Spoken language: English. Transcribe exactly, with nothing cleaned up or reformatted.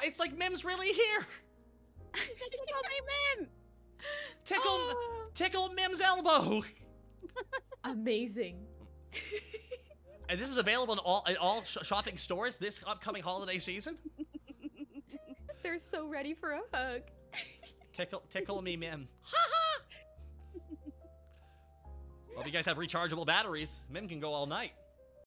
it's like Mim's really here. Tickle me, Mim. Tickle, Oh. tickle Mim's elbow. Amazing. And this is available in all in all sh shopping stores this upcoming holiday season. They're so ready for a hug. Tickle, tickle me, Mim. Ha ha. Well, if you guys have rechargeable batteries, Mim can go all night.